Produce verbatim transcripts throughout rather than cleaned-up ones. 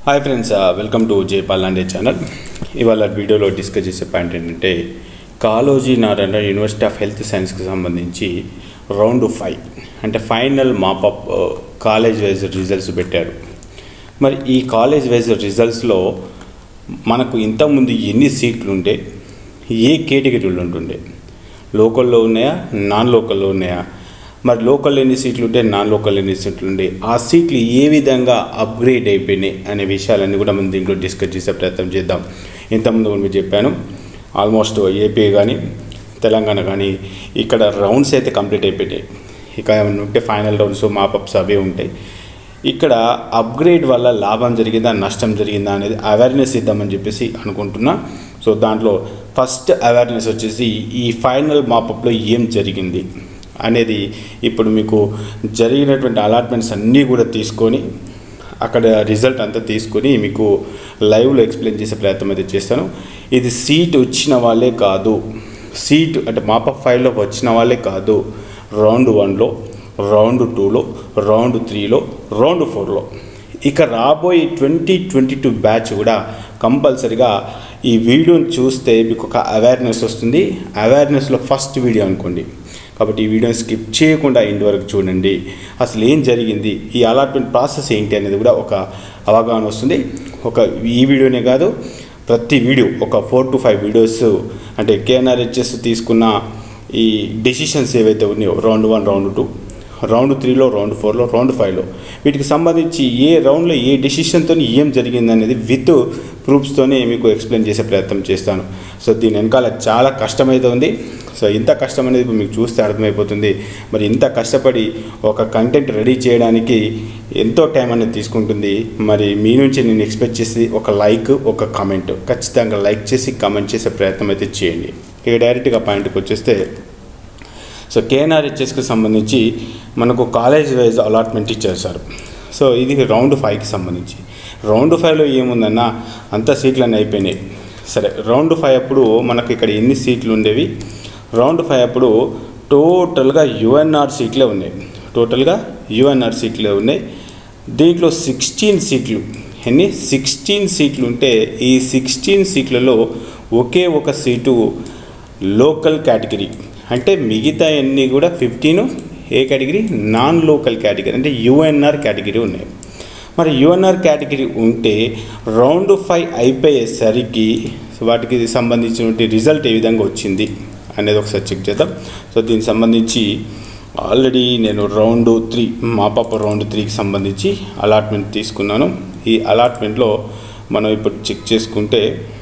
Hi friends, welcome to Jaipal Lande channel. ఇవాళ వీడియోలో discuss చేసే పాయింట్ ఏంటంటే Kaloji Narayana university of health సైన్స్కి సంబంధించి రౌండ్ ఫైవ్ అంటే final mop up college wise results పెట్టారు. మరి ఈ కాలేజ్ వైజ్ రిజల్ట్స్లో మనకు ఇంతకుముందు ఎన్ని సీట్లు ఉంటే ఏ కేటగిరీలు ఉంటుండే, లోకల్లో ఉన్నాయా నాన్ లోకల్లో ఉన్నాయా, మరి లోకల్ ఎన్ని సీట్లు ఉంటే నాన్ లోకల్ ఎన్ని సీట్లు ఉండే, ఆ సీట్లు ఏ విధంగా అప్గ్రేడ్ అయిపోయినాయి అనే విషయాలన్నీ కూడా మనం దీంట్లో డిస్కస్ చేసే ప్రయత్నం చేద్దాం. ఇంతకుముందు మీకు చెప్పాను, ఆల్మోస్ట్ ఏపీ కానీ తెలంగాణ కానీ ఇక్కడ రౌండ్స్ అయితే కంప్లీట్ అయిపోయాయి. ఇక ఏమైనా ఉంటే ఫైనల్ రౌండ్స్ మాపప్స్ అవే ఉంటాయి. ఇక్కడ అప్గ్రేడ్ వల్ల లాభం జరిగిందా నష్టం జరిగిందా అనేది అవేర్నెస్ ఇద్దామని చెప్పేసి అనుకుంటున్నా. సో దాంట్లో ఫస్ట్ అవేర్నెస్ వచ్చేసి ఈ ఫైనల్ మాపప్లో ఏం జరిగింది అనేది ఇప్పుడు మీకు జరిగినటువంటి అలాట్మెంట్స్ అన్నీ కూడా తీసుకొని అక్కడ రిజల్ట్ అంతా తీసుకొని మీకు లైవ్లో ఎక్స్ప్లెయిన్ చేసే ప్రయత్నం అయితే చేస్తాను. ఇది సీట్ వచ్చిన వాళ్ళే కాదు, సీట్ అంటే మాపప్ ఫైవ్లో వచ్చిన వాళ్ళే కాదు, రౌండ్ వన్లో, రౌండ్ టూలో, రౌండ్ త్రీలో, రౌండ్ ఫోర్లో, ఇక రాబోయే ట్వంటీ ట్వంటీ టూ బ్యాచ్ కూడా కంపల్సరిగా ఈ వీడియోని చూస్తే మీకు ఒక అవేర్నెస్ వస్తుంది. అవేర్నెస్లో ఫస్ట్ వీడియో అనుకోండి, కాబట్టి ఈ వీడియోని స్కిప్ చేయకుండా ఇంటి వరకు చూడండి. అసలు ఏం జరిగింది, ఈ అలాట్మెంట్ ప్రాసెస్ ఏంటి అనేది కూడా ఒక అవగాహన వస్తుంది. ఒక ఈ వీడియోనే కాదు, ప్రతి వీడియో ఒక ఫోర్ టు ఫైవ్ వీడియోస్ అంటే కేఎన్ఆర్హెచ్ఎస్ తీసుకున్న ఈ డెసిషన్స్ ఏవైతే ఉన్నాయో round one, round two, round త్రీలో, రౌండ్ ఫోర్లో, రౌండ్ ఫైవ్లో, వీటికి సంబంధించి ఏ రౌండ్లో ఏ డెసిషన్తో ఏం జరిగింది అనేది విత్ ప్రూఫ్స్తోనే మీకు ఎక్స్ప్లెయిన్ చేసే ప్రయత్నం చేస్తాను. సో దీని వెనకాల చాలా కష్టమైతే ఉంది. సో ఇంత కష్టం అనేది ఇప్పుడు మీకు చూస్తే అర్థమైపోతుంది. మరి ఇంత కష్టపడి ఒక కంటెంట్ రెడీ చేయడానికి ఎంతో టైం అనేది తీసుకుంటుంది. మరి మీ నుంచి నేను ఎక్స్పెక్ట్ చేసి ఒక లైక్, ఒక కామెంట్, ఖచ్చితంగా లైక్ చేసి కామెంట్ చేసే ప్రయత్నం అయితే చేయండి. ఇక డైరెక్ట్గా పాయింట్కి వచ్చేస్తే, సో కేఎన్ఆర్హెచ్ఎస్కి సంబంధించి మనకు కాలేజ్ వైజ్ అలాట్మెంట్ ఇచ్చారు సార్. సో ఇది రౌండ్ ఫైవ్కి సంబంధించి. రౌండ్ ఫైవ్లో ఏముందన్నా అంత సీట్లన్నీ అయిపోయినాయి. సరే, రౌండ్ ఫైవ్ అప్పుడు మనకు ఇక్కడ ఎన్ని సీట్లు ఉండేవి, రౌండ్ ఫైవ్ అప్పుడు టోటల్గా యుఎన్ఆర్ సీట్లే ఉన్నాయి. టోటల్గా యుఎన్ఆర్ సీట్లే ఉన్నాయి. దీంట్లో సిక్స్టీన్ సీట్లు ఎన్ని సిక్స్టీన్ సీట్లు ఉంటే ఈ సిక్స్టీన్ సీట్లలో ఒకే ఒక సీటు లోకల్ కేటగిరీ, అంటే మిగతా అన్నీ కూడా fifteen A category, non local category అంటే యుఎన్ఆర్ కేటగిరీ ఉన్నాయి. మరి యుఎన్ఆర్ కేటగిరీ ఉంటే రౌండ్ ఫైవ్ అయిపోయేసరికి వాటికి సంబంధించినటువంటి రిజల్ట్ ఏ విధంగా వచ్చింది అనేది ఒకసారి చెక్ చేద్దాం. సో దీనికి సంబంధించి ఆల్రెడీ నేను రౌండ్ త్రీ మాపప్ రౌండ్ త్రీకి సంబంధించి అలాట్మెంట్ తీసుకున్నాను. ఈ అలాట్మెంట్లో మనం ఇప్పుడు చెక్ చేసుకుంటే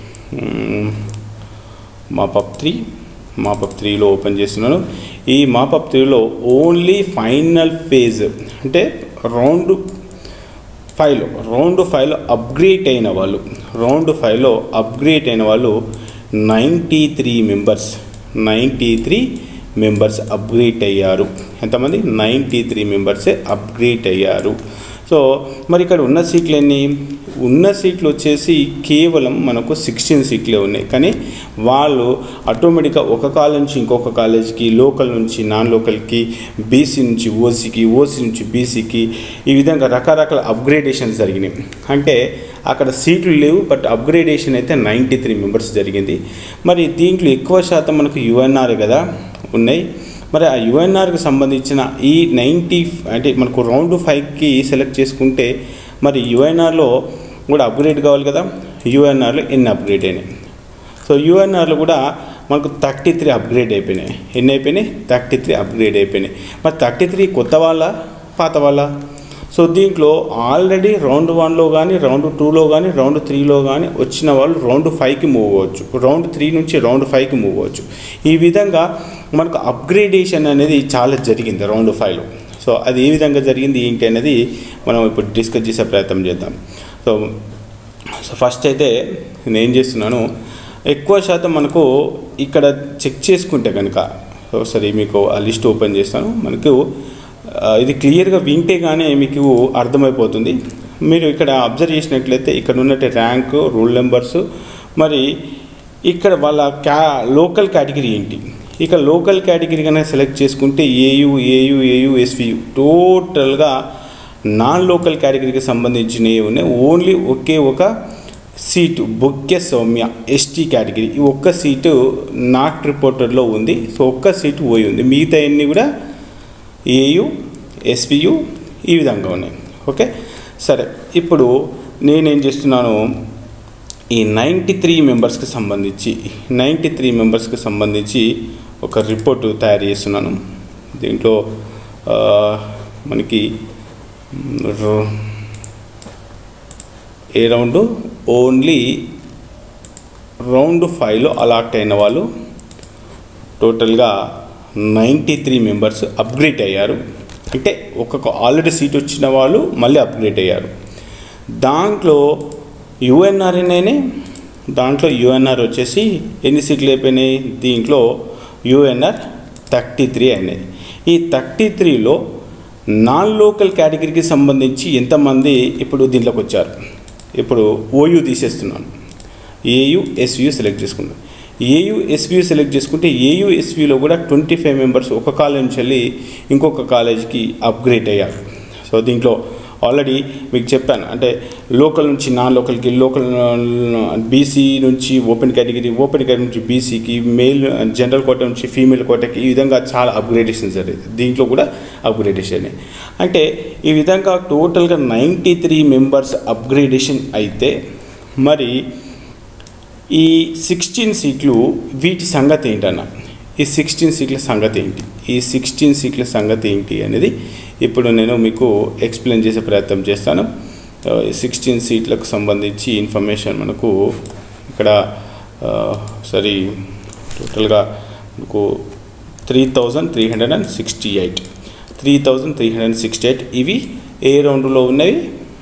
మాపప్ త్రీ మాపప్ త్రీలో ఓపెన్ చేస్తున్నాను. ఈ మాపప్ త్రీలో ఓన్లీ ఫైనల్ ఫేజ్ అంటే రౌండ్ ఫైవ్లో రౌండ్ ఫైవ్లో అప్గ్రేడ్ అయిన వాళ్ళు రౌండ్ ఫైవ్లో అప్గ్రేడ్ అయిన వాళ్ళు ninety three members ninety three members upgrade అయ్యారు. ఎంతమంది? నైంటీ త్రీ మెంబర్సే అప్గ్రేడ్ అయ్యారు. సో మరి ఇక్కడ ఉన్న సీట్లు ఎన్ని? ఉన్న సీట్లు వచ్చేసి కేవలం మనకు సిక్స్టీన్ సీట్లే ఉన్నాయి. కానీ వాళ్ళు ఆటోమేటిక్గా ఒక కాలేజ్ నుంచి ఇంకొక కాలేజ్కి, లోకల్ నుంచి నాన్ లోకల్కి, బీసీ నుంచి ఓసీకి, ఓసీ నుంచి బీసీకి, ఈ విధంగా రకరకాల అప్గ్రేడేషన్స్ జరిగినాయి. అంటే అక్కడ సీట్లు లేవు, బట్ అప్గ్రేడేషన్ అయితే నైంటీ త్రీ మెంబర్స్ జరిగింది. మరి దీంట్లో ఎక్కువ శాతం మనకు యుఎన్ఆర్ కదా ఉన్నాయి. మరి ఆ యుఎన్ఆర్కి సంబంధించిన ఈ నైంటీ అంటే మనకు రౌండ్ ఫైవ్కి సెలెక్ట్ చేసుకుంటే మరి యుఎన్ఆర్లో కూడా అప్గ్రేడ్ కావాలి కదా. యుఎన్ఆర్లో ఎన్ని అప్గ్రేడ్ అయినాయి? సో యుఎన్ఆర్లో కూడా మనకు థర్టీ త్రీ అప్గ్రేడ్ అయిపోయినాయి. ఎన్ని అయిపోయినాయి? థర్టీ త్రీ అప్గ్రేడ్ అయిపోయినాయి. మరి థర్టీ త్రీ కొత్త వాళ్ళ పాత వాళ్ళ? సో దీంట్లో ఆల్రెడీ రౌండ్ వన్లో కానీ, రౌండ్ టూలో కానీ, రౌండ్ త్రీలో కానీ వచ్చిన వాళ్ళు రౌండ్ ఫైవ్కి మూవ్ అవ్వచ్చు, రౌండ్ త్రీ నుంచి రౌండ్ ఫైవ్కి మూవ్ అవ్వచ్చు. ఈ విధంగా మనకు అప్గ్రేడేషన్ అనేది చాలా జరిగింది రౌండ్ ఫైవ్లో. సో అది ఏ విధంగా జరిగింది ఏంటి అనేది మనం ఇప్పుడు డిస్కస్ చేసే ప్రయత్నం చేద్దాం. సో సో ఫస్ట్ అయితే నేను ఏం చేస్తున్నాను, ఎక్కువ శాతం మనకు ఇక్కడ చెక్ చేసుకుంటే కనుక ఒకసారి మీకు ఆ లిస్ట్ ఓపెన్ చేస్తాను. మనకు ఇది క్లియర్గా వింటే కానీ మీకు అర్థమైపోతుంది. మీరు ఇక్కడ అబ్జర్వ్ చేసినట్లయితే ఇక్కడ ఉన్నట్టు ర్యాంకు, రూల్ నెంబర్స్, మరి ఇక్కడ వాళ్ళ క్యా లోకల్ కేటగిరీ ఏంటి, ఇక లోకల్ కేటగిరీ కనుక సెలెక్ట్ చేసుకుంటే ఏయు ఏయు ఏయు ఎస్వియు టోటల్గా నాన్ లోకల్ కేటగిరీకి సంబంధించినవి ఉన్నాయి. ఓన్లీ ఒకే ఒక seat Bokke Soumya ST category ఈ ఒక్క సీటు నాట్ రిపోర్టెడ్లో ఉంది. సో ఒక్క సీటు పోయి ఉంది. మిగతా అన్నీ కూడా ఏయు ఎస్వియు ఈ విధంగా ఉన్నాయి. ఓకే సరే, ఇప్పుడు నేనేం చేస్తున్నాను, ఈ నైంటీ త్రీ మెంబర్స్కి సంబంధించి నైంటీ త్రీ మెంబర్స్కి సంబంధించి ఒక రిపోర్టు తయారు చేస్తున్నాను. దీంట్లో మనకి ఏ రౌండ్ ఓన్లీ రౌండ్ ఫైవ్లో అలాట్ అయిన వాళ్ళు టోటల్గా నైంటీ త్రీ మెంబర్స్ అప్గ్రేడ్ అయ్యారు. అంటే ఒక్కొక్క ఆల్రెడీ సీట్ వచ్చిన వాళ్ళు మళ్ళీ అప్గ్రేడ్ అయ్యారు. దాంట్లో యుఎన్ఆర్ అయినాయి. దాంట్లో యుఎన్ఆర్ వచ్చేసి ఎన్ని సీట్లు అయిపోయినాయి, దీంట్లో యుఎన్ఆర్ థర్టీ త్రీ అయినాయి. ఈ థర్టీ త్రీలో నాన్ లోకల్ కేటగిరీకి సంబంధించి ఎంతమంది ఇప్పుడు దీంట్లోకి వచ్చారు. ఇప్పుడు ఓయూ తీసేస్తున్నాను, ఏయు ఎస్వియు సెలెక్ట్ చేసుకున్నాను. ఏయు ఎస్వియు సెలెక్ట్ చేసుకుంటే ఏయు ఎస్విలో కూడా ట్వంటీ ఫైవ్ మెంబర్స్ ఒక కాలేజ్ నుంచి వెళ్ళి ఇంకొక కాలేజ్కి అప్గ్రేడ్ అయ్యారు. సో దీంట్లో ఆల్రెడీ మీకు చెప్పాను, అంటే లోకల్ నుంచి నాన్ లోకల్కి, లోకల్ బీసీ నుంచి ఓపెన్ కేటగిరీ, ఓపెన్ కేటగిరీ నుంచి బీసీకి, మేల్ జనరల్ కోట నుంచి ఫీమేల్ కోటకి, ఈ విధంగా చాలా అప్గ్రేడేషన్ జరిగింది. దీంట్లో కూడా అప్గ్రేడేషన్. అంటే ఈ విధంగా టోటల్గా నైంటీ త్రీ మెంబర్స్ అప్గ్రేడేషన్ అయితే మరి ఈ సిక్స్టీన్ సీట్లు వీటి సంగతి ఏంటన్న, ఈ సిక్స్టీన్ సీట్ల సంగతి ఏంటి, ఈ సిక్స్టీన్ సీట్ల సంగతి ఏంటి అనేది ఇప్పుడు నేను మీకు ఎక్స్ప్లెయిన్ చేసే ప్రయత్నం చేస్తాను. సిక్స్టీన్ సీట్లకు సంబంధించి ఇన్ఫర్మేషన్ మనకు ఇక్కడ సరే టోటల్గా మనకు three thousand three hundred and sixty eight three thousand three hundred and sixty eight ఇవి ఏ రౌండ్లో ఉన్నవి,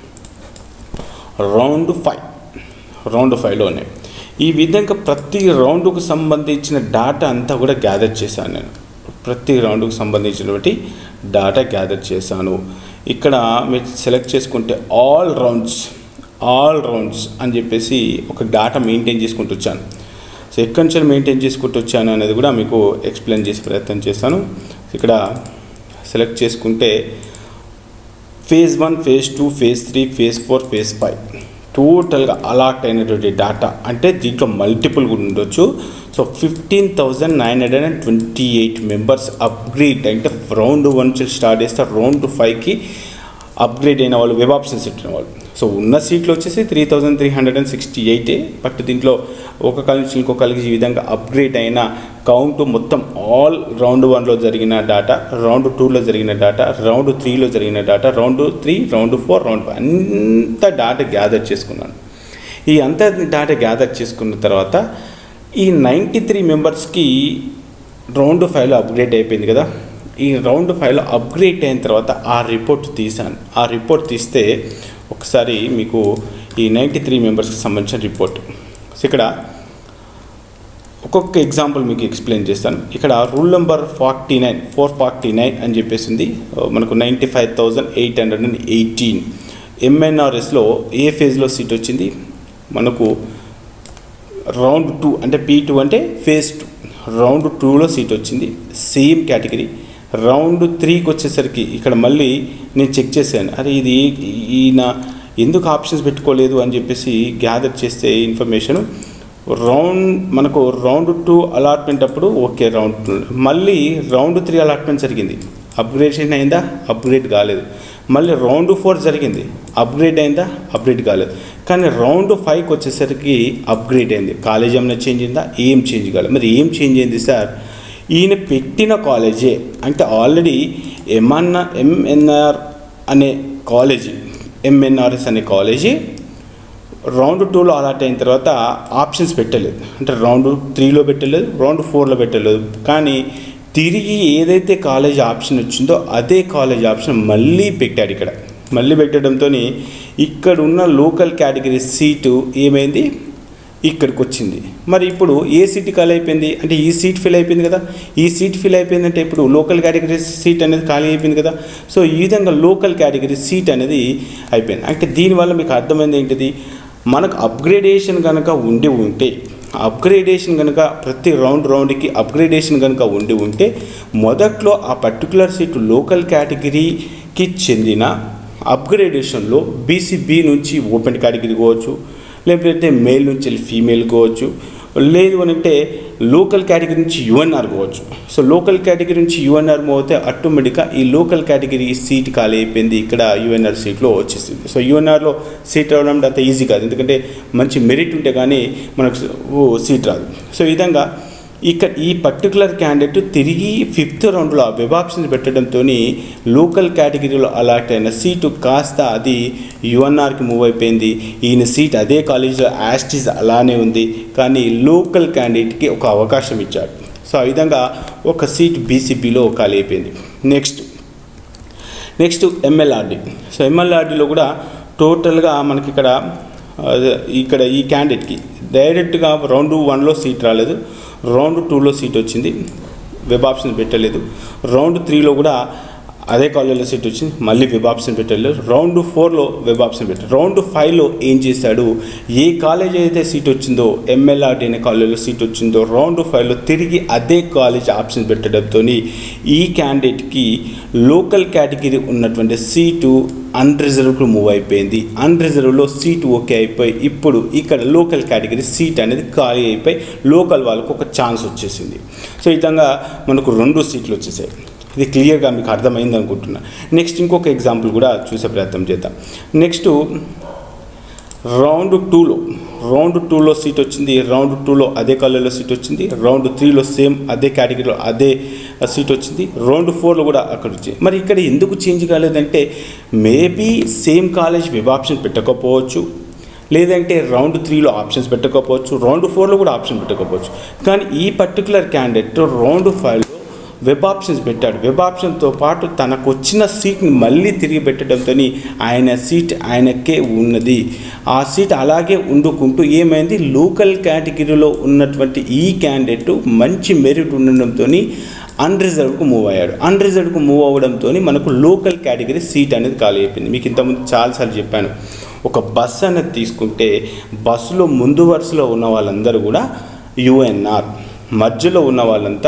రౌండ్ ఫైవ్ రౌండ్ ఫైవ్లో ఉన్నాయి. ఈ విధంగా ప్రతి రౌండ్కు సంబంధించిన డాటా అంతా కూడా గ్యాదర్ చేశాను నేను. ప్రతి రౌండ్కు సంబంధించినటువంటి డాటా గ్యాదర్ చేశాను. ఇక్కడ మీరు సెలెక్ట్ చేసుకుంటే ఆల్ రౌండ్స్ ఆల్ రౌండ్స్ అని చెప్పేసి ఒక డాటా మెయింటైన్ చేసుకుంటూ వచ్చాను. సో ఎక్కడి నుంచి మెయింటైన్ చేసుకుంటూ వచ్చాను అనేది కూడా మీకు ఎక్స్ప్లెయిన్ చేసే ప్రయత్నం చేస్తాను. ఇక్కడ సెలెక్ట్ చేసుకుంటే phase one, phase two, phase three, phase four, phase five టోటల్గా అలాట్ అయినటువంటి డాటా, అంటే దీంట్లో మల్టిపుల్ కూడా ఉండొచ్చు. So fifteen thousand nine hundred and twenty eight members upgrade, అంటే రౌండ్ వన్ స్టార్ట్ చేస్తే రౌండ్ ఫైవ్కి అప్గ్రేడ్ అయిన వాళ్ళు, వెబ్ ఆప్షన్స్ పెట్టిన వాళ్ళు. సో ఉన్న సీట్లు వచ్చేసి three thousand three hundred and sixty ఎయిటే బట్ దీంట్లో ఒక కాలేజ్ నుంచి ఇంకో కాలేజ్ ఈ విధంగా అప్గ్రేడ్ అయిన కౌంట్ మొత్తం ఆల్ రౌండ్ వన్లో జరిగిన డాటా, రౌండ్ టూలో జరిగిన డాటా, రౌండ్ త్రీలో జరిగిన data, round three, round four, round five అంతా డాటా గ్యాదర్ చేసుకున్నాను. ఈ అంతా డాటా గ్యాదర్ చేసుకున్న తర్వాత ఈ నైంటీ త్రీ మెంబర్స్కి రౌండ్ ఫైవ్లో అప్గ్రేడ్ అయిపోయింది కదా. ఈ రౌండ్ ఫైవ్లో అప్గ్రేడ్ అయిన తర్వాత ఆ రిపోర్ట్ తీసాను. ఆ రిపోర్ట్ తీస్తే ఒకసారి మీకు ఈ నైంటీ త్రీ మెంబర్స్కి సంబంధించిన రిపోర్ట్, సో ఇక్కడ ఒక్కొక్క ఎగ్జాంపుల్ మీకు ఎక్స్ప్లెయిన్ చేస్తాను. ఇక్కడ rule number forty nine four forty nine అని చెప్పేసింది మనకు ninety five thousand eight hundred and eighteen ఎంఎన్ఆర్ఎస్లో ఏ ఫేజ్లో సీట్ వచ్చింది మనకు, రౌండ్ టూ అంటే పీ టూ అంటే ఫేజ్ టూ, రౌండ్ టూలో సీట్ వచ్చింది సేమ్ కేటగిరీ. రౌండ్ త్రీకి వచ్చేసరికి ఇక్కడ మళ్ళీ నేను చెక్ చేశాను, అరే ఇది ఈయన ఎందుకు ఆప్షన్స్ పెట్టుకోలేదు అని చెప్పేసి గ్యాదర్ చేస్తే ఇన్ఫర్మేషన్, రౌండ్ మనకు రౌండ్ టూ అలాట్మెంట్ అప్పుడు ఓకే, రౌండ్ టూ మళ్ళీ రౌండ్ త్రీ అలాట్మెంట్ జరిగింది, అప్గ్రేడేషన్ అయిందా, అప్గ్రేడ్ కాలేదు. మళ్ళీ రౌండ్ ఫోర్ జరిగింది, అప్గ్రేడ్ అయిందా, అప్గ్రేడ్ కాలేదు. కానీ రౌండ్ ఫైవ్కి వచ్చేసరికి అప్గ్రేడ్ అయింది. కాలేజ్ ఏమైనా చేంజ్ అయిందా, ఏం చేంజ్ కాలేదు. మరి ఏం చేంజ్ అయింది సార్, ఈయన పెట్టిన కాలేజే, అంటే ఆల్రెడీ ఎంఎన్ఆర్ ఎంఎన్ఆర్ అనే కాలేజీ, ఎంఎన్ఆర్ఎస్ అనే కాలేజీ రౌండ్ టూలో అలాట్ అయిన తర్వాత ఆప్షన్స్ పెట్టలేదు, అంటే రౌండ్ త్రీలో పెట్టలేదు, రౌండ్ ఫోర్లో పెట్టలేదు. కానీ తిరిగి ఏదైతే కాలేజ్ ఆప్షన్ వచ్చిందో అదే కాలేజ్ ఆప్షన్ మళ్ళీ పెట్టాడు. ఇక్కడ మళ్ళీ పెట్టడంతో ఇక్కడ ఉన్న లోకల్ కేటగిరీ సీటు ఏమైంది, ఇక్కడికి వచ్చింది. మరి ఇప్పుడు ఏ సీట్ ఖాళీ అయిపోయింది అంటే ఈ సీట్ ఫిల్ అయిపోయింది కదా. ఈ సీట్ ఫిల్ అయిపోయిందంటే ఇప్పుడు లోకల్ కేటగిరీ సీట్ అనేది ఖాళీ అయిపోయింది కదా. సో ఈ విధంగా లోకల్ కేటగిరీ సీట్ అనేది అయిపోయింది. అంటే దీనివల్ల మీకు అర్థమైంది ఏంటిది, మనకు అప్గ్రేడేషన్ కనుక ఉండి ఉంటే, అప్గ్రేడేషన్ కనుక ప్రతి రౌండ్ రౌండ్కి అప్గ్రేడేషన్ కనుక ఉండి ఉంటే మొదట్లో ఆ పర్టికులర్ సీటు లోకల్ కేటగిరీకి చెందిన అప్గ్రేడేషన్లో బీసీబీ నుంచి ఓపెన్ కేటగిరీ పోవచ్చు, లేకపోతే మేల్ నుంచి వెళ్ళి ఫీమేల్ పోవచ్చు, లేదు అని అంటే లోకల్ కేటగిరీ నుంచి యుఎన్ఆర్ పోవచ్చు. సో లోకల్ కేటగిరీ నుంచి యుఎన్ఆర్ పోతే ఆటోమేటిక్గా ఈ లోకల్ కేటగిరీ సీట్ ఖాళీ అయిపోయింది, ఇక్కడ యుఎన్ఆర్ సీట్లో వచ్చేసింది. సో యుఎన్ఆర్లో సీట్ రావడం అంత ఈజీ కాదు, ఎందుకంటే మంచి మెరిట్ ఉంటే కానీ మనకు సీట్ రాదు. సో ఈ విధంగా ఇక్కడ ఈ పర్టికులర్ క్యాండిడేట్ తిరిగి ఫిఫ్త్ రౌండ్లో వెబ్ ఆప్షన్స్ పెట్టడంతో లోకల్ కేటగిరీలో అలాట్ అయిన సీటు కాస్త అది యుఎన్ఆర్కి మూవ్ అయిపోయింది. ఈయన సీట్ అదే కాలేజీలో యాస్టీస్ అలానే ఉంది, కానీ లోకల్ క్యాండిడేట్కి ఒక అవకాశం ఇచ్చాడు. సో ఆ విధంగా ఒక సీట్ బీసీబీలో ఖాళీ అయిపోయింది. Next next MLRD. సో ఎంఎల్ఆర్డీలో కూడా టోటల్గా మనకి ఇక్కడ ఇక్కడ ఈ క్యాండిడేట్కి డైరెక్ట్గా రౌండ్ వన్లో సీట్ రాలేదు, రౌండ్ టూలో సీట్ వచ్చింది, వెబ్ ఆప్షన్ పెట్టలేదు. రౌండ్ త్రీలో కూడా అదే కాలేజీలో సీట్ వచ్చింది, మళ్ళీ వెబ్ ఆప్షన్ పెట్టలేదు. రౌండ్ ఫోర్లో వెబ్ ఆప్షన్ పెట్టారు. రౌండ్ ఫైవ్లో ఏం చేశాడు, ఏ కాలేజ్ అయితే సీట్ వచ్చిందో ఎంఎల్ఆర్డి అనే కాలేజీలో సీట్ వచ్చిందో రౌండ్ ఫైవ్లో తిరిగి అదే కాలేజ్ ఆప్షన్ పెట్టడంతో ఈ క్యాండిడేట్కి లోకల్ కేటగిరీ ఉన్నటువంటి సీటు అన్రిజర్వ్కు మూవ్ అయిపోయింది. అన్రిజర్వ్లో సీట్ ఓకే అయిపోయి ఇప్పుడు ఇక్కడ లోకల్ కేటగిరీ సీట్ అనేది ఖాళీ అయిపోయి లోకల్ వాళ్ళకు ఒక ఛాన్స్ వచ్చేసింది. సో ఈ విధంగా మనకు రెండు సీట్లు వచ్చేసాయి. ఇది క్లియర్గా మీకు అర్థమైంది అనుకుంటున్నా. నెక్స్ట్ ఇంకొక ఎగ్జాంపుల్ కూడా చూసే ప్రయత్నం చేద్దాం. నెక్స్ట్ రౌండ్ టూలో రౌండ్ టూలో సీట్ వచ్చింది, రౌండ్ టూలో అదే కాలేజీలో సీట్ వచ్చింది, రౌండ్ త్రీలో సేమ్ అదే కేటగిరీలో అదే సీట్ వచ్చింది, రౌండ్ ఫోర్లో కూడా అక్కడ వచ్చింది. మరి ఇక్కడ ఎందుకు చేంజ్ కాలేదంటే maybe same college web option పెట్టకపోవచ్చు, లేదంటే రౌండ్ త్రీలో ఆప్షన్స్ పెట్టకపోవచ్చు, రౌండ్ ఫోర్లో కూడా ఆప్షన్ పెట్టకపోవచ్చు. కానీ ఈ పర్టికులర్ క్యాండిడేట్ రౌండ్ ఫైవ్లో వెబ్ ఆప్షన్స్ పెట్టాడు. వెబ్ ఆప్షన్తో పాటు తనకు వచ్చిన సీట్ని మళ్ళీ తిరిగి పెట్టడంతో ఆయన సీట్ ఆయనకే ఉన్నది. ఆ సీట్ అలాగే ఉండుకుంటూ ఏమైంది, లోకల్ కేటగిరీలో ఉన్నటువంటి ఈ క్యాండిడేట్ మంచి మెరిట్ ఉండడంతో అన్రిజర్వ్కు మూవ్ అయ్యాడు. అన్రిజర్వ్కు మూవ్ అవ్వడంతో మనకు లోకల్ కేటగిరీ సీట్ అనేది ఖాళీ అయిపోయింది. మీకు ఇంతకుముందు చాలాసార్లు చెప్పాను, ఒక బస్ అనేది తీసుకుంటే బస్సులో ముందు వరుసలో ఉన్న వాళ్ళందరూ కూడా యుఎన్ఆర్, మధ్యలో ఉన్న వాళ్ళంతా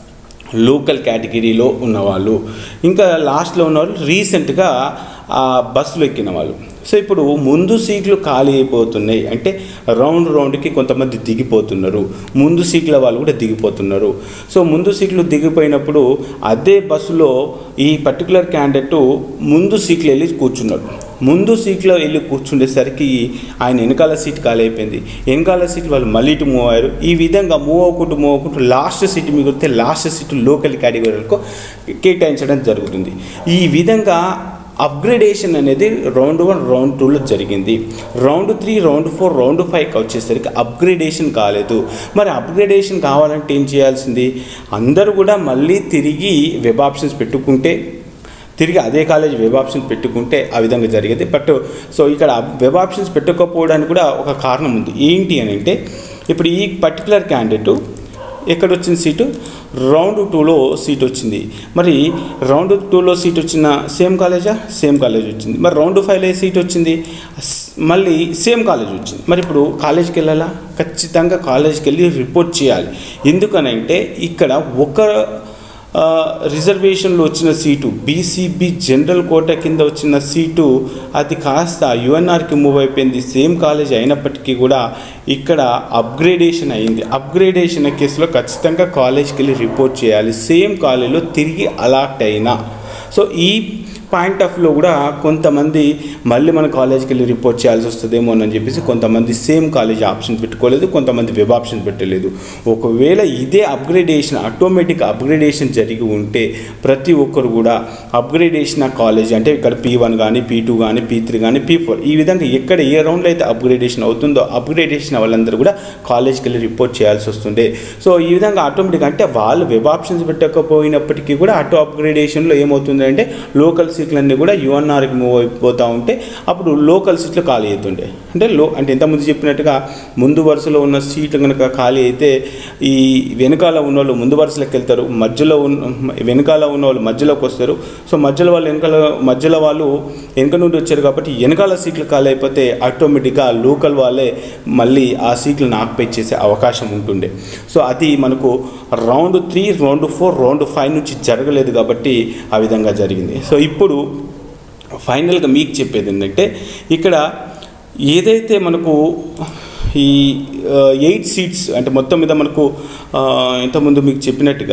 లోకల్ కేటగిరీలో ఉన్నవాళ్ళు, ఇంకా లాస్ట్లో ఉన్నవాళ్ళు రీసెంట్గా ఆ బస్సులో ఎక్కిన వాళ్ళు. సో ఇప్పుడు ముందు సీట్లు ఖాళీ అయిపోతున్నాయి అంటే రౌండ్ రౌండ్కి కొంతమంది దిగిపోతున్నారు, ముందు సీట్ల వాళ్ళు కూడా దిగిపోతున్నారు. సో ముందు సీట్లు దిగిపోయినప్పుడు అదే బస్సులో ఈ పర్టికులర్ క్యాండిడేట్ ముందు సీట్లు వెళ్ళి కూర్చున్నాడు. ముందు సీట్లో వెళ్ళి కూర్చుండేసరికి ఆయన వెనకాల సీట్ ఖాళీ అయిపోయింది, వెనకాల సీట్ వాళ్ళు మళ్ళీ ఇటు మూవ్ అయ్యారు. ఈ విధంగా మూవ్ అవ్వకుంటూ మూవ్ అవ్వకుంటూ లాస్ట్ సీట్ మిగిలితే లాస్ట్ సీటు లోకల్ కేటగిరీలకు కేటాయించడం జరుగుతుంది. ఈ విధంగా అప్గ్రేడేషన్ అనేది రౌండ్ వన్ రౌండ్ టూలో జరిగింది. Round three round four round ఫైవ్కి వచ్చేసరికి అప్గ్రేడేషన్ కాలేదు. మరి అప్గ్రేడేషన్ కావాలంటే ఏం చేయాల్సింది, అందరూ కూడా మళ్ళీ తిరిగి వెబ్ ఆప్షన్స్ పెట్టుకుంటే తిరిగి అదే కాలేజ్ వెబ్ ఆప్షన్స్ పెట్టుకుంటే ఆ విధంగా జరిగేది. బట్ సో ఇక్కడ వెబ్ ఆప్షన్స్ పెట్టుకోకపోవడానికి కూడా ఒక కారణం ఉంది. ఏంటి అని అంటే ఇప్పుడు ఈ పర్టికులర్ క్యాండిడేట్ ఎక్కడ వచ్చిన సీటు రౌండ్ టూలో సీట్ వచ్చింది. మరి రౌండ్ టూలో సీట్ వచ్చిన సేమ్ కాలేజా, సేమ్ కాలేజ్ వచ్చింది. మరి రౌండ్ ఫైవ్లో సీట్ వచ్చింది, మళ్ళీ సేమ్ కాలేజ్ వచ్చింది. మరి ఇప్పుడు కాలేజ్కి వెళ్ళాలా, ఖచ్చితంగా కాలేజ్కి వెళ్ళి రిపోర్ట్ చేయాలి. ఎందుకనంటే ఇక్కడ ఒక రిజర్వేషన్లో వచ్చిన సీటు బీసీబీ జనరల్ కోటా కింద వచ్చిన సీటు అది కాస్త యుఎన్ఆర్కి మూవ్ అయిపోయింది. సేమ్ కాలేజ్ అయినప్పటికీ కూడా ఇక్కడ అప్గ్రేడేషన్ అయింది. అప్గ్రేడేషన్ కేసులో ఖచ్చితంగా కాలేజ్కి వెళ్ళి రిపోర్ట్ చేయాలి, సేమ్ కాలేజ్లో తిరిగి అలాట్ అయినా. సో ఈ పాయింట్ ఆఫ్ వ్యూలో కూడా కొంతమంది మళ్ళీ మన కాలేజ్కి వెళ్ళి రిపోర్ట్ చేయాల్సి వస్తుందేమో అని చెప్పేసి కొంతమంది సేమ్ కాలేజ్ ఆప్షన్ పెట్టుకోలేదు, కొంతమంది వెబ్ ఆప్షన్ పెట్టలేదు. ఒకవేళ ఇదే అప్గ్రేడేషన్ ఆటోమేటిక్ అప్గ్రేడేషన్ జరిగి ఉంటే ప్రతి ఒక్కరు కూడా అప్గ్రేడేషన్ కాలేజ్ అంటే ఇక్కడ పీ వన్ కానీ పీ టూ కానీ పీ త్రీ కానీ పీ ఫోర్ ఈ విధంగా ఎక్కడ ఏ రౌండ్లో అయితే అప్గ్రేడేషన్ అవుతుందో అప్గ్రేడేషన్ వాళ్ళందరూ కూడా కాలేజ్కి వెళ్ళి రిపోర్ట్ చేయాల్సి వస్తుండే. సో ఈ విధంగా ఆటోమేటిక్ అంటే వాళ్ళు వెబ్ ఆప్షన్స్ పెట్టకపోయినప్పటికీ కూడా ఆటో అప్గ్రేడేషన్లో ఏమవుతుందంటే లోకల్ సీట్లన్నీ కూడా యుఎన్ఆర్కి మూవ్ అయిపోతూ ఉంటే అప్పుడు లోకల్ సీట్లు ఖాళీ అవుతుండే. అంటే లో అంటే ఇంతకుముందు చెప్పినట్టుగా ముందు వరుసలో ఉన్న సీట్లు కనుక ఖాళీ అయితే ఈ వెనకాల ఉన్న వాళ్ళు ముందు వరుసలోకి వెళ్తారు, మధ్యలో ఉన్న వెనకాల ఉన్న వాళ్ళు మధ్యలోకి వస్తారు. సో మధ్యలో వాళ్ళు వెనకాల మధ్యలో వాళ్ళు వెనక నుండి వచ్చారు కాబట్టి వెనకాల సీట్లు ఖాళీ అయిపోతే ఆటోమేటిక్గా లోకల్ వాళ్ళే మళ్ళీ ఆ సీట్లను ఆక్యుపై చేసే అవకాశం ఉంటుండే. సో అది మనకు round three round four round five నుంచి జరగలేదు కాబట్టి ఆ విధంగా జరిగింది. సో ఇప్పుడు ఫైనల్గా మీకు చెప్పేది ఏంటంటే ఇక్కడ ఏదైతే మనకు ఈ ఎయిట్ సీట్స్ అంటే మొత్తం మీద మనకు ఇంతకుముందు మీకు చెప్పినట్టుగా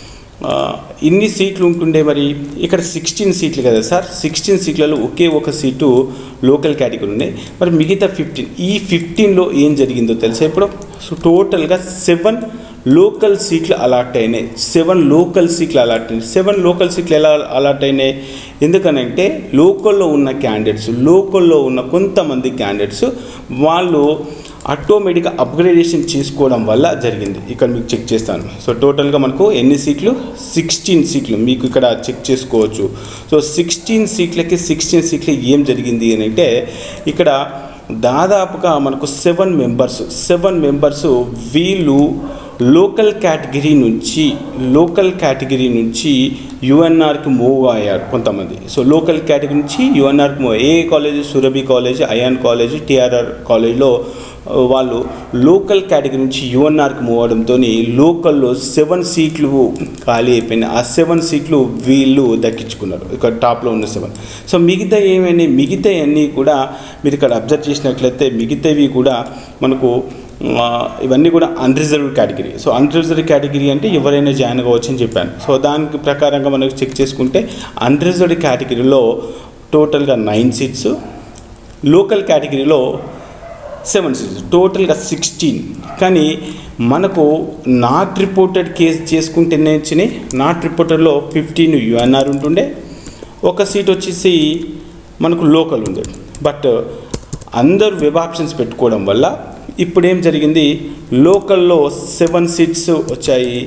ఇన్ని సీట్లు ఉంటుండే, మరి ఇక్కడ సిక్స్టీన్ సీట్లు కదా సార్, సిక్స్టీన్ సీట్లలో ఒకే ఒక సీటు లోకల్ కేటగిరీ ఉన్నాయి, మరి మిగతా ఫిఫ్టీన్ ఈ ఫిఫ్టీన్లో ఏం జరిగిందో తెలుసా ఇప్పుడు? సో టోటల్గా సెవెన్ లోకల్ సీట్లు అలాట్ అయినాయి, సెవెన్ లోకల్ సీట్లు అలాట్ అయినాయి. సెవెన్ లోకల్ సీట్లు ఎలా అలాట్ అయినాయి? ఎందుకనంటే లోకల్లో ఉన్న క్యాండిడేట్స్ లోకల్లో ఉన్న కొంతమంది క్యాండిడేట్స్ వాళ్ళు ఆటోమేటిక్గా అప్గ్రేడేషన్ చేసుకోవడం వల్ల జరిగింది. ఇక్కడ మీకు చెక్ చేస్తాను. సో టోటల్గా మనకు ఎన్ని సీట్లు? సిక్స్టీన్ సీట్లు మీకు ఇక్కడ చెక్ చేసుకోవచ్చు. సో సిక్స్టీన్ సీట్లకి సిక్స్టీన్ సీట్లు ఏం జరిగింది అని అంటే ఇక్కడ దాదాపుగా మనకు సెవెన్ మెంబర్స్ సెవెన్ మెంబర్స్ వీళ్ళు లోకల్ కేటగిరీ నుంచి లోకల్ కేటగిరీ నుంచి యుఎన్ఆర్కి మూవ్ అయ్యారు కొంతమంది. సో లోకల్ కేటగిరీ నుంచి యుఎన్ఆర్కి మూవ్ ఏ college? Surabhi college, Ayaan college, TRR కాలేజ్లో వాళ్ళు లోకల్ కేటగిరీ నుంచి యుఎన్ఆర్కి మూవ్ అవడంతో లోకల్లో సెవెన్ సీట్లు ఖాళీ అయిపోయినాయి. ఆ సెవెన్ సీట్లు వీళ్ళు దక్కించుకున్నారు, ఇక్కడ టాప్లో ఉన్న సెవెన్. సో మిగతా ఏమైనా మిగతా అన్నీ కూడా మీరు ఇక్కడ అబ్జర్వ్ చేసినట్లయితే మిగతావి కూడా మనకు ఇవన్నీ కూడా unreserved category. So unreserved category అంటే ఎవరైనా జాయిన్ అవ్వచ్చు అని చెప్పాను. సో దానికి ప్రకారంగా మనకు చెక్ చేసుకుంటే అన్రిజర్వ్డ్ కేటగిరీలో టోటల్గా నైన్ సీట్స్, లోకల్ కేటగిరీలో సెవెన్ సీట్స్, టోటల్గా సిక్స్టీన్. కానీ మనకు నాట్ రిపోర్టెడ్ కేసు చేసుకుంటేనే వచ్చినాయి. నాట్ రిపోర్టెడ్లో ఫిఫ్టీన్ యుఎన్ఆర్ ఉంటుండే, ఒక సీట్ వచ్చేసి మనకు లోకల్ ఉంది. బట్ అందరూ వెబ్ ఆప్షన్స్ పెట్టుకోవడం వల్ల ఇప్పుడు ఏం జరిగింది? లోకల్లో సెవెన్ సీట్స్ వచ్చాయి,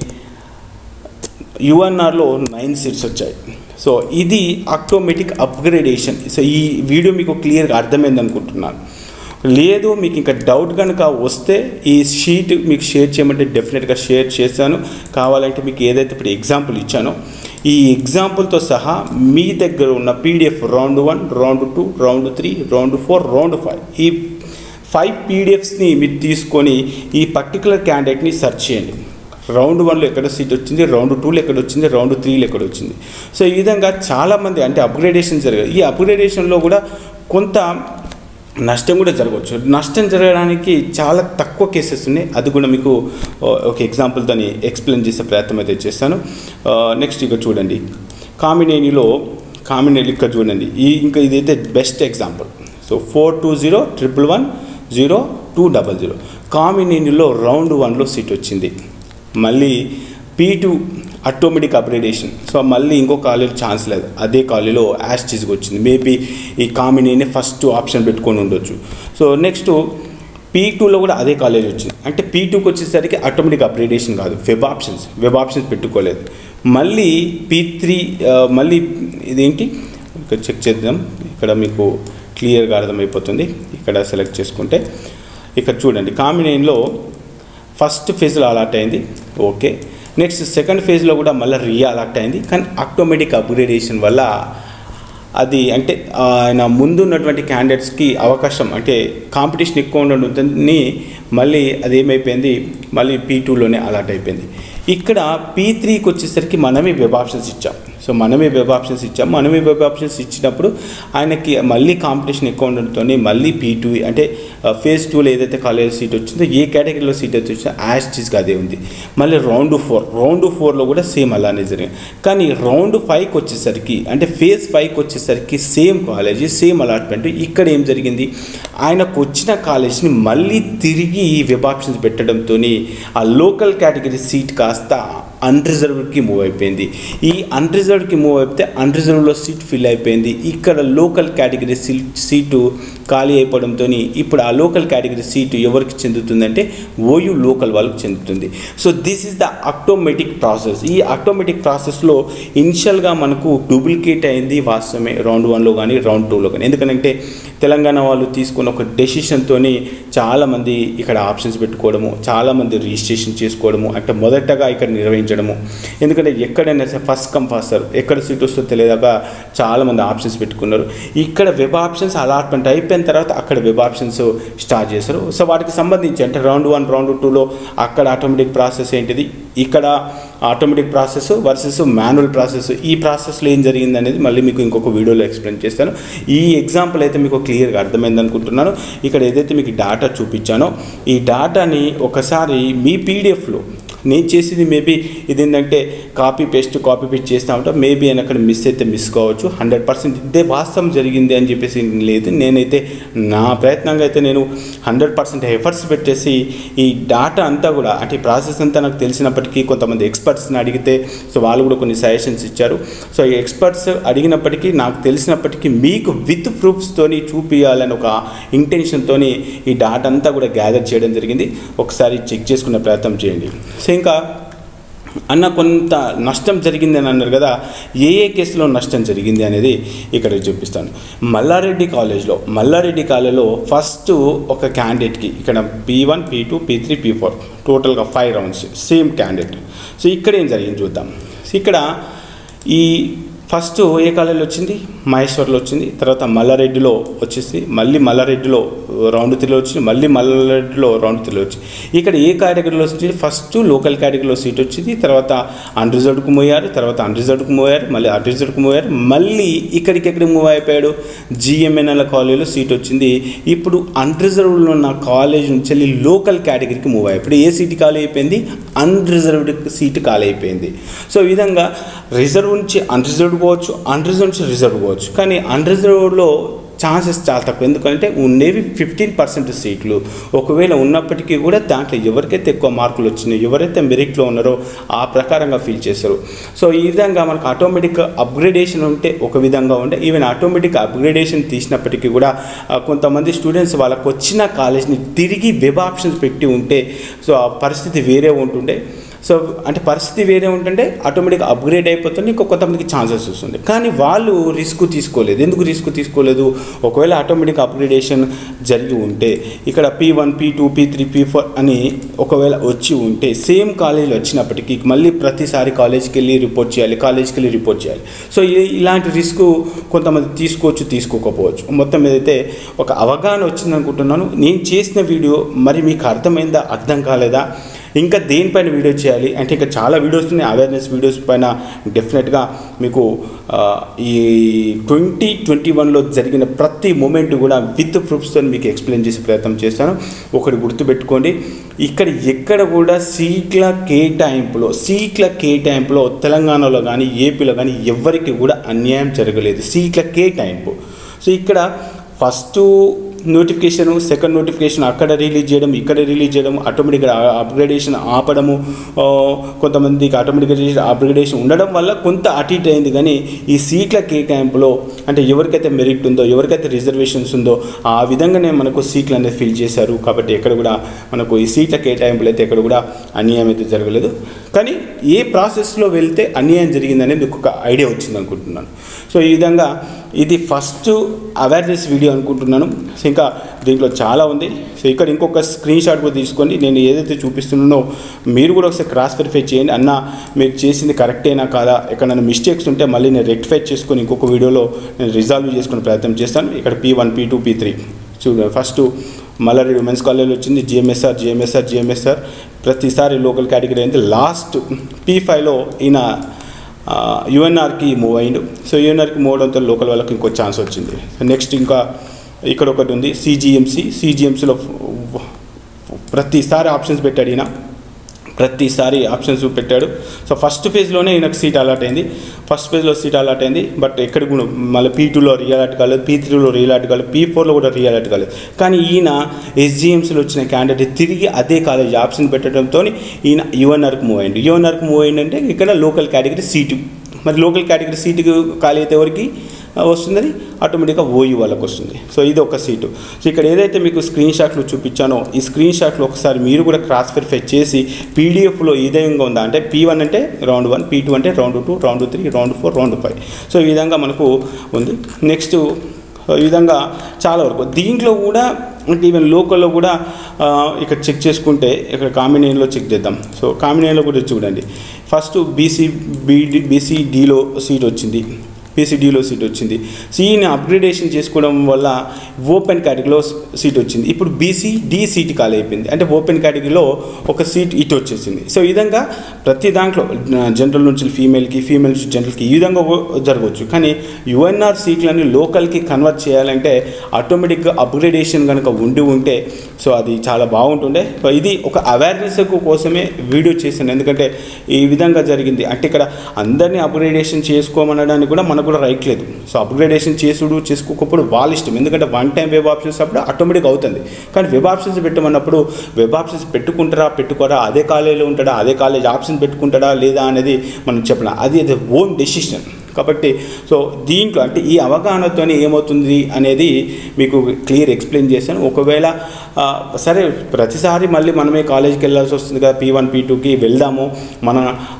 యుఎన్ఆర్లో నైన్ సీట్స్ వచ్చాయి. సో ఇది ఆటోమేటిక్ అప్గ్రేడేషన్. సో ఈ వీడియో మీకు క్లియర్గా అర్థమైంది అనుకుంటున్నాను. లేదు మీకు ఇంకా డౌట్ కనుక వస్తే ఈ షీట్ మీకు షేర్ చేయమంటే డెఫినెట్గా షేర్ చేశాను. కావాలంటే మీకు ఏదైతే ఇప్పుడు ఎగ్జాంపుల్ ఇచ్చానో ఈ ఎగ్జాంపుల్తో సహా మీ దగ్గర ఉన్న PDF round one, round two, round three, round four, round five ఈ ఫైవ్ పీడిఎఫ్స్ని మీరు తీసుకొని ఈ పర్టికులర్ క్యాండిడేట్ని సెర్చ్ చేయండి. రౌండ్ వన్లో ఎక్కడ సీట్ వచ్చింది, రౌండ్ టూలో ఎక్కడ వచ్చింది, రౌండ్ త్రీలో ఎక్కడ వచ్చింది. సో ఈ విధంగా చాలామంది అంటే అప్గ్రేడేషన్ జరిగాయి. ఈ అప్గ్రేడేషన్లో కూడా కొంత నష్టం కూడా జరగవచ్చు. నష్టం జరగడానికి చాలా తక్కువ కేసెస్ ఉన్నాయి. అది కూడా మీకు ఒక ఎగ్జాంపుల్తో ఎక్స్ప్లెయిన్ చేసే ప్రయత్నం అయితే చేస్తాను. నెక్స్ట్ ఇక్కడ చూడండి, కామినేనిలో కామినేని ఇక్కడ చూడండి, ఈ ఇంకా ఇదైతే best example. So four two zero triple one zero two double zero కామినేనిలో రౌండ్ వన్లో సీట్ వచ్చింది. మళ్ళీ P two automatic upgradation. So మళ్ళీ ఇంకో కాలేజ్ ఛాన్స్ లేదు, అదే కాలేజీలో యాస్టీస్కి వచ్చింది. మేబీ ఈ కామినేని ఫస్ట్ ఆప్షన్ పెట్టుకొని ఉండొచ్చు. సో నెక్స్ట్ పీ టూలో కూడా అదే కాలేజ్ వచ్చింది. అంటే పీ టూకి వచ్చేసరికి ఆటోమేటిక్ అప్గ్రేడేషన్ కాదు, వెబ్ ఆప్షన్స్ వెబ్ ఆప్షన్స్ పెట్టుకోలేదు. మళ్ళీ పీ త్రీ మళ్ళీ ఇదేంటి ఇక్కడ చెక్ చేద్దాం. ఇక్కడ మీకు క్లియర్గా అర్థమైపోతుంది. ఇక్కడ సెలెక్ట్ చేసుకుంటే ఇక్కడ చూడండి, కామినేనిలో ఫస్ట్ ఫేజ్లో అలాట్ అయింది, ఓకే. నెక్స్ట్ సెకండ్ ఫేజ్లో కూడా మళ్ళీ రియా అలాట్ అయింది. కానీ ఆటోమేటిక్ అప్గ్రేడేషన్ వల్ల అది అంటే ఆయన ముందు ఉన్నటువంటి క్యాండిడేట్స్కి అవకాశం అంటే కాంపిటీషన్ ఎక్కువ ఉండడంతో మళ్ళీ అది ఏమైపోయింది, మళ్ళీ పీ టూలోనే అలాట్ అయిపోయింది. ఇక్కడ పీ త్రీకి వచ్చేసరికి మనమే వెబ్ ఆప్షన్స్ ఇచ్చాం. సో మనమే వెబ్ ఆప్షన్స్ ఇచ్చాం. మనమే వెబ్ ఆప్షన్స్ ఇచ్చినప్పుడు ఆయనకి మళ్ళీ కాంపిటీషన్ ఎక్కువ ఉండడంతో మళ్ళీ పీ టూ అంటే ఫేజ్ టూలో ఏదైతే కాలేజ్ సీట్ వచ్చిందో ఏ కేటగిరీలో సీట్ అయితే వచ్చిందో యాస్టీస్గా అదే ఉంది. మళ్ళీ రౌండ్ ఫోర్ రౌండ్ ఫోర్లో కూడా సేమ్ అలానే జరిగింది. కానీ రౌండ్ ఫైవ్కి వచ్చేసరికి అంటే ఫేజ్ ఫైవ్కి వచ్చేసరికి సేమ్ కాలేజీ సేమ్ అలాట్మెంట్. ఇక్కడ ఏం జరిగింది, ఆయనకు వచ్చిన కాలేజ్ని మళ్ళీ తిరిగి వెబ్ ఆప్షన్స్ పెట్టడంతో ఆ లోకల్ కేటగిరీ సీట్ కాస్త అన్రిజర్వ్డ్కి మూవ్ అయిపోయింది. ఈ అన్రిజర్వ్డ్కి మూవ్ అయిపోతే అన్రిజర్వ్డ్లో సీట్ ఫిల్ అయిపోయింది. ఇక్కడ లోకల్ కేటగిరీ సీట్ సీటు ఖాళీ అయిపోవడంతో ఇప్పుడు ఆ లోకల్ కేటగిరీ సీటు ఎవరికి చెందుతుందంటే ఓయూ లోకల్ వాళ్ళకి చెందుతుంది. So this is the automatic process. ఈ ఆటోమేటిక్ ప్రాసెస్లో ఇనిషియల్గా మనకు డూప్లికేట్ అయింది వాస్తవమే రౌండ్ వన్లో కానీ రౌండ్ టూలో కానీ. ఎందుకంటే తెలంగాణ వాళ్ళు తీసుకున్న ఒక డెసిషన్తో చాలామంది ఇక్కడ ఆప్షన్స్ పెట్టుకోవడము, చాలామంది రిజిస్ట్రేషన్ చేసుకోవడము అంటే మొదటగా ఇక్కడ నిర్వహించడం ఉపయోగించడము. ఎందుకంటే ఎక్కడైనా సరే ఫస్ట్ కమ్ ఫస్ట్ సర్వ్, ఎక్కడ సీట్ వస్తుందో తెలియదాక చాలామంది ఆప్షన్స్ పెట్టుకున్నారు. ఇక్కడ వెబ్ ఆప్షన్స్ అలాట్మెంట్ అయిపోయిన తర్వాత అక్కడ వెబ్ ఆప్షన్స్ స్టార్ట్ చేస్తారు. సో వాటికి సంబంధించి అంటే రౌండ్ వన్ రౌండ్ టూలో అక్కడ ఆటోమేటిక్ ప్రాసెస్ ఏంటిది, ఇక్కడ automatic process versus manual process, ఈ ప్రాసెస్లో ఏం జరిగింది అనేది మళ్ళీ మీకు ఇంకొక వీడియోలో ఎక్స్ప్లెయిన్ చేస్తాను. ఈ ఎగ్జాంపుల్ అయితే మీకు క్లియర్గా అర్థమైంది అనుకుంటున్నాను. ఇక్కడ ఏదైతే మీకు డాటా చూపించానో ఈ డాటాని ఒకసారి మీ పీడిఎఫ్లో నేను చేసేది మేబీ ఇది ఏంటంటే కాపీ పేస్ట్ కాపీ పేస్ట్ చేస్తూ ఉంటాం, మేబీ అని అక్కడ మిస్ అయితే మిస్ కావచ్చు. హండ్రెడ్ పర్సెంట్ ఇదే వాస్తవం జరిగింది అని చెప్పేసి లేదు. నేనైతే నా ప్రయత్నంగా అయితే నేను హండ్రెడ్ పర్సెంట్ ఎఫర్ట్స్ పెట్టేసి ఈ డాటా అంతా కూడా అంటే ఈ ప్రాసెస్ అంతా నాకు తెలిసినప్పటికీ కొంతమంది ఎక్స్పర్ట్స్ని అడిగితే సో వాళ్ళు కూడా కొన్ని సజెషన్స్ ఇచ్చారు. సో ఈ ఎక్స్పర్ట్స్ అడిగినప్పటికీ నాకు తెలిసినప్పటికీ మీకు విత్ ప్రూఫ్స్తోని చూపించాలని ఒక ఇంటెన్షన్తో ఈ డాటా అంతా కూడా గ్యాదర్ చేయడం జరిగింది. ఒకసారి చెక్ చేసుకునే ప్రయత్నం చేయండి. సో ఇంకా అన్న కొంత నష్టం జరిగింది అని అన్నారు కదా, ఏ ఏ కేసులో నష్టం జరిగింది అనేది ఇక్కడ చూపిస్తాను. మల్లారెడ్డి కాలేజ్లో మల్లారెడ్డి కాలేజ్లో ఫస్ట్ ఒక క్యాండిడేట్కి ఇక్కడ P one P two P three P four టోటల్గా five rounds same candidate. So ఇక్కడ ఏం జరిగింది చూద్దాం. ఇక్కడ ఈ ఫస్ట్ ఏ కాలేజీలో వచ్చింది, మహేశ్వర్లో వచ్చింది, తర్వాత మల్లారెడ్డిలో వచ్చేసి మళ్ళీ మల్లారెడ్డిలో రౌండ్ త్రీలో వచ్చింది, మళ్ళీ మల్లారెడ్డిలో రౌండ్ త్రీలో వచ్చింది. ఇక్కడ ఏ కేటగిరీలో వచ్చింది, ఫస్ట్ లోకల్ కేటగిరీలో సీట్ వచ్చింది, తర్వాత అన్రిజర్వ్డ్కు మూవ్ అయ్యారు, తర్వాత అన్రిజర్వ్డ్కు మూవ్ అయ్యారు, మళ్ళీ అన్రిజర్వ్డ్కు మూవ్ అయ్యారు, మళ్ళీ ఇక్కడికి ఎక్కడికి మూవ్ అయిపోయాడు, జిఎంఎన్ఎల్ కాలేజీలో సీట్ వచ్చింది. ఇప్పుడు అన్రిజర్వ్డ్లో ఉన్న కాలేజ్ నుంచి వెళ్ళి లోకల్ కేటగిరీకి మూవ్ అయ్యాయి. ఇప్పుడు ఏ సీట్ ఖాళీ అయిపోయింది, అన్రిజర్వ్డ్ సీట్ ఖాళీ అయిపోయింది. సో ఈ విధంగా రిజర్వ్ నుంచి అన్రిజర్వ్డ్ పోవచ్చు, అన్రిజర్వ్ నుంచి రిజర్వ్ పోవచ్చు. కానీ అన్రిజర్వ్డ్లో ఛాన్సెస్ చాలా తక్కువ, ఎందుకంటే ఉండేవి ఫిఫ్టీన్ పర్సెంట్ సీట్లు. ఒకవేళ ఉన్నప్పటికీ కూడా దాంట్లో ఎవరికైతే ఎక్కువ మార్కులు వచ్చినాయో, ఎవరైతే మెరిట్లో ఉన్నారో ఆ ప్రకారంగా ఫీల్ చేస్తారు. సో ఈ విధంగా మనకు ఆటోమేటిక్ అప్గ్రేడేషన్ ఉంటే ఒక విధంగా ఉంటే, ఈవెన్ ఆటోమేటిక్ అప్గ్రేడేషన్ తీసినప్పటికీ కూడా కొంతమంది స్టూడెంట్స్ వాళ్ళకు వచ్చిన కాలేజ్ని తిరిగి వెబ్ ఆప్షన్స్ పెట్టి ఉంటే సో ఆ పరిస్థితి వేరే ఉంటుండే. సో అంటే పరిస్థితి వేరే ఉంటుంటే ఆటోమేటిక్గా అప్గ్రేడ్ అయిపోతుంది, ఇంకో కొంతమందికి ఛాన్సెస్ వస్తుంది. కానీ వాళ్ళు రిస్క్ తీసుకోలేదు. ఎందుకు రిస్క్ తీసుకోలేదు, ఒకవేళ ఆటోమేటిక్ అప్గ్రేడేషన్ జరిగి ఉంటే ఇక్కడ P one P two P three P four అని ఒకవేళ వచ్చి ఉంటే సేమ్ కాలేజీలో వచ్చినప్పటికీ మళ్ళీ ప్రతిసారి కాలేజ్కి వెళ్ళి రిపోర్ట్ చేయాలి, కాలేజ్కి వెళ్ళి రిపోర్ట్ చేయాలి. సో ఇలాంటి రిస్క్ కొంతమంది తీసుకోవచ్చు, తీసుకోకపోవచ్చు. మొత్తం ఏదైతే ఒక అవగాహన వచ్చింది అనుకుంటున్నాను. నేను చేసిన వీడియో మరి మీకు అర్థమైందా, అర్థం కాలేదా, ఇంకా దేనిపైన వీడియో చేయాలి అంటే ఇంకా చాలా వీడియోస్ ఉన్నాయి. అవేర్నెస్ వీడియోస్ పైన డెఫినెట్గా మీకు ఈ ట్వంటీ ట్వంటీ వన్లో జరిగిన ప్రతి మూమెంట్ కూడా విత్ ప్రూఫ్స్తో మీకు ఎక్స్ప్లెయిన్ చేసే ప్రయత్నం చేస్తాను. ఒకటి గుర్తుపెట్టుకోండి, ఇక్కడ ఎక్కడ కూడా సీట్ల కేటాయింపులో సీట్ల కేటాయింపులో తెలంగాణలో కానీ ఏపీలో కానీ ఎవరికి కూడా అన్యాయం జరగలేదు. సీట్ల కేటాయింపు. సో ఇక్కడ ఫస్ట్ నోటిఫికేషన్, సెకండ్ నోటిఫికేషన్ అక్కడ రిలీజ్ చేయడం, ఇక్కడ రిలీజ్ చేయడం, ఆటోమేటిక్గా అప్గ్రేడేషన్ ఆపడము, కొంతమందికి ఆటోమేటిక్గా అప్గ్రేడేషన్ ఉండడం వల్ల కొంత అటు ఇటు అయింది. కానీ ఈ సీట్ల కేటాయింపులో అంటే ఎవరికైతే మెరిట్ ఉందో, ఎవరికైతే రిజర్వేషన్స్ ఉందో ఆ విధంగానే మనకు సీట్లు అనేది ఫిల్ చేశారు. కాబట్టి ఎక్కడ కూడా మనకు ఈ సీట్ల కేటాయింపులు అయితే ఎక్కడ కూడా అన్యాయం అయితే జరగలేదు. కానీ ఏ ప్రాసెస్లో వెళ్తే అన్యాయం జరిగిందనేది మీకు ఒక ఐడియా వచ్చింది అనుకుంటున్నాను. సో ఈ విధంగా ఇది ఫస్ట్ అవేర్నెస్ వీడియో అనుకుంటున్నాను. ఇంకా దీంట్లో చాలా ఉంది. సో ఇక్కడ ఇంకొక స్క్రీన్ షాట్ కూడా తీసుకోండి. నేను ఏదైతే చూపిస్తున్నానో మీరు కూడా ఒకసారి క్రాస్ వెరిఫై చేయండి. అన్న మీరు చేసింది కరెక్టేనా కాదా, ఎక్కడైనా మిస్టేక్స్ ఉంటే మళ్ళీ నేను రెక్టిఫై చేసుకొని ఇంకొక వీడియోలో నేను రిజాల్వ్ చేసుకునే ప్రయత్నం చేస్తాను. ఇక్కడ P one P two P three చూడండి. ఫస్ట్ మల్లారెడ్డి ఉమెన్స్ కాలేజ్లో వచ్చింది జిఎంఎస్ఆర్ జిఎంఎస్ఆర్ జిఎంఎస్ఆర్ ప్రతిసారి లోకల్ కేటగిరీ అయింది. లాస్ట్ పీ ఫైవ్లో ఈయన యుఎన్ఆర్కి మూవ్ అయ్యిండు. సో యుఎన్ఆర్కి మూవ్ అవడంతో లోకల్ వాళ్ళకి ఇంకో ఛాన్స్ వచ్చింది. నెక్స్ట్ ఇంకా ఇక్కడ ఒకటి ఉంది సిజిఎంసి. సిజిఎంసిలో ప్రతిసారి ఆప్షన్స్ పెట్టాడు ఈయన, ప్రతిసారి ఆప్షన్స్ పెట్టాడు. సో ఫస్ట్ ఫేజ్లోనే ఈయనకు సీట్ అలాట్ అయింది. ఫస్ట్ ఫేజ్లో సీట్ అలాట్ అయింది. బట్ ఎక్కడ కూడా మళ్ళీ పీ టూలో రియలాట్ కాలేదు, పీ త్రీలో రియలాట్ కాలేదు, పీ ఫోర్లో కూడా రియలాట్ కాలేదు. కానీ ఈయన ఎస్జిఎంసీలో వచ్చిన క్యాండిడేట్ తిరిగి అదే కాలేజ్ ఆప్షన్ పెట్టడంతో ఈయన యుఎన్ఆర్కి మూవ్ అయ్యింది. యుఎన్ఆర్కి మూవ్ అయ్యిందంటే ఇక్కడ లోకల్ కేటగిరీ సీటు, మరి లోకల్ కేటగిరీ సీటుకు ఖాళీ అయితే ఎవరికి వస్తుందని ఆటోమేటిక్గా ఓయూ వాళ్ళకి వస్తుంది. సో ఇది ఒక సీటు. సో ఇక్కడ ఏదైతే మీకు స్క్రీన్ షాట్లు చూపించానో ఈ స్క్రీన్ షాట్లు ఒకసారి మీరు కూడా క్రాస్ వెరిఫై చేసి పీడిఎఫ్లో ఈ విధంగా ఉందా అంటే పీ వన్ అంటే రౌండ్ వన్, పీ టూ అంటే round two, round three, round four, round five. So ఈ విధంగా మనకు ఉంది. నెక్స్ట్ ఈ విధంగా చాలా వరకు దీంట్లో కూడా అంటే ఈవెన్ లోకల్లో కూడా ఇక్కడ చెక్ చేసుకుంటే ఇక్కడ కామినేన్లో చెక్ చేద్దాం. సో కామినేన్లో కూడా చూడండి ఫస్ట్ బీసీ బీడీ బీసీడీలో సీట్ వచ్చింది, పీసీడీలో సీట్ వచ్చింది. సిఈని అప్గ్రేడేషన్ చేసుకోవడం వల్ల ఓపెన్ కేటగిరీలో సీట్ వచ్చింది. ఇప్పుడు బీసీ డి సీట్ ఖాళీ అయిపోయింది, అంటే ఓపెన్ కేటగిరీలో ఒక సీట్ ఇటు వచ్చేసింది. సో ఈ విధంగా ప్రతి దాంట్లో జనరల్ నుంచి ఫీమేల్కి, ఫీమేల్ నుంచి జనరల్కి ఈ విధంగా జరగవచ్చు. కానీ యుఎన్ఆర్ సీట్లని లోకల్కి కన్వర్ట్ చేయాలంటే ఆటోమేటిక్గా అప్గ్రేడేషన్ కనుక ఉండి ఉంటే సో అది చాలా బాగుంటుండే. ఇది ఒక అవేర్నెస్ కోసమే వీడియో చేశాను, ఎందుకంటే ఈ విధంగా జరిగింది. అంటే ఇక్కడ అందరినీ అప్గ్రేడేషన్ చేసుకోమనడానికి కూడా మనకు కూడా రైట్ లేదు. సో అప్గ్రేడేషన్ చేసుడు చేసుకోకపోవడం వాళ్ళ ఇష్టం, ఎందుకంటే వన్ టైం వెబ్ ఆప్షన్స్ అప్పుడు ఆటోమేటిక్గా అవుతుంది. కానీ వెబ్ ఆప్షన్స్ పెట్టమన్నప్పుడు వెబ్ ఆప్షన్స్ పెట్టుకుంటారా పెట్టుకోరా, అదే కాలేజీలో ఉంటాడా, అదే కాలేజ్ ఆప్షన్ పెట్టుకుంటాడా లేదా అనేది మనం చెప్పలేం, అది అది ఓన్ డెసిషన్. కాబట్టి సో దీంట్లో అంటే ఈ అవగాహనతో ఏమవుతుంది అనేది మీకు క్లియర్ ఎక్స్ప్లెయిన్ చేశాను. ఒకవేళ సరే ప్రతిసారి మళ్ళీ మనమే కాలేజీకి వెళ్ళాల్సి వస్తుంది కదా, పీ వన్ పీ టూకి వెళ్దాము, మన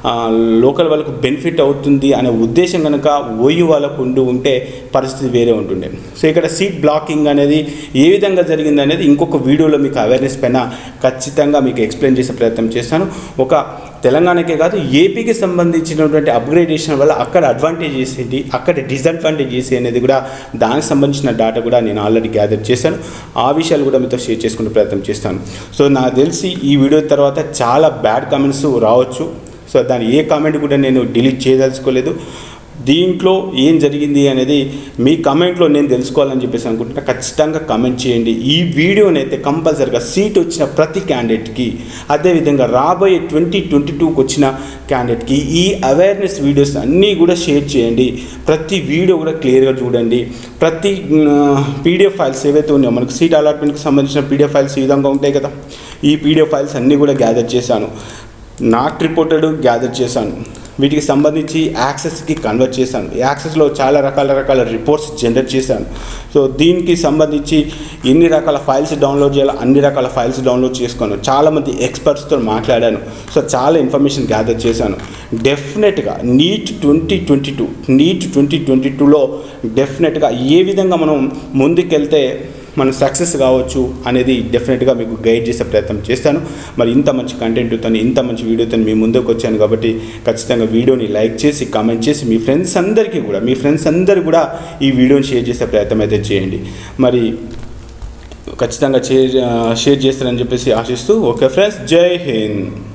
లోకల్ వాళ్ళకు బెనిఫిట్ అవుతుంది అనే ఉద్దేశం కనుక ఓయూ వాళ్ళకు ఉండి ఉంటే పరిస్థితి వేరే ఉంటుండే. సో ఇక్కడ సీట్ బ్లాకింగ్ అనేది ఏ విధంగా జరిగింది అనేది ఇంకొక వీడియోలో మీకు అవేర్నెస్ పైన ఖచ్చితంగా మీకు ఎక్స్ప్లెయిన్ చేసే ప్రయత్నం చేస్తాను. ఒక తెలంగాణకే కాదు ఏపీకి సంబంధించినటువంటి అప్గ్రేడేషన్ వల్ల అక్కడ అడ్వాంటేజెస్ ఏంటి, అక్కడ డిసడ్వాంటేజెస్ అనేది కూడా దానికి సంబంధించిన డేటా కూడా నేను ఆల్రెడీ గ్యాదర్ చేశాను. ఆ విషయాలు కూడా మీతో షేర్ చేసుకునే ప్రయత్నం చేస్తాను. సో నాకు తెలిసి ఈ వీడియో తర్వాత చాలా బ్యాడ్ కామెంట్స్ రావచ్చు. సో దాని ఏ కామెంట్ కూడా నేను డిలీట్ చేయదలుచుకోలేదు. దీంట్లో ఏం జరిగింది అనేది మీ కమెంట్లో నేను తెలుసుకోవాలని చెప్పేసి అనుకుంటున్నా. ఖచ్చితంగా కమెంట్ చేయండి. ఈ వీడియోని అయితే కంపల్సరీగా సీట్ వచ్చిన ప్రతి క్యాండిడేట్కి, అదేవిధంగా రాబోయే ట్వంటీ ట్వంటీ టూకి వచ్చిన క్యాండిడేట్కి ఈ అవేర్నెస్ వీడియోస్ అన్నీ కూడా షేర్ చేయండి. ప్రతి వీడియో కూడా క్లియర్గా చూడండి. ప్రతి పీడిఎఫ్ ఫైల్స్ ఏవైతే ఉన్నాయో మనకు సీట్ అలాట్మెంట్కి సంబంధించిన పీడిఎఫ్ ఫైల్స్ ఈ విధంగా ఉంటాయి కదా, ఈ పీడిఎఫ్ ఫైల్స్ అన్నీ కూడా గ్యాదర్ చేశాను. నాట్ రిపోర్టెడ్ గ్యాదర్ చేశాను. వీటికి సంబంధించి యాక్సెస్కి కన్వర్ట్ చేశాను. యాక్సెస్లో చాలా రకాల రకాల రిపోర్ట్స్ జనరేట్ చేశాను. సో దీనికి సంబంధించి ఎన్ని రకాల ఫైల్స్ డౌన్లోడ్ చేయాలో అన్ని రకాల ఫైల్స్ డౌన్లోడ్ చేసుకున్నాను. చాలామంది ఎక్స్పర్ట్స్తో మాట్లాడాను. సో చాలా ఇన్ఫర్మేషన్ గ్యాదర్ చేశాను. డెఫినెట్గా NEET twenty twenty two NEET twenty twenty టూలో డెఫినెట్గా ఏ విధంగా మనం ముందుకెళ్తే మనం సక్సెస్ కావచ్చు అనేది డెఫినెట్గా మీకు గైడ్ చేసే ప్రయత్నం చేస్తాను. మరి ఇంత మంచి కంటెంట్తో ఇంత మంచి వీడియోతో మీ ముందుకు వచ్చాను కాబట్టి ఖచ్చితంగా వీడియోని లైక్ చేసి కామెంట్ చేసి మీ ఫ్రెండ్స్ అందరికీ కూడా మీ ఫ్రెండ్స్ అందరికీ కూడా ఈ వీడియోని షేర్ చేసే ప్రయత్నం అయితే చేయండి. మరి ఖచ్చితంగా షేర్ షేర్ చేస్తారని చెప్పేసి ఆశిస్తూ ఓకే ఫ్రెండ్స్, జై హింద్.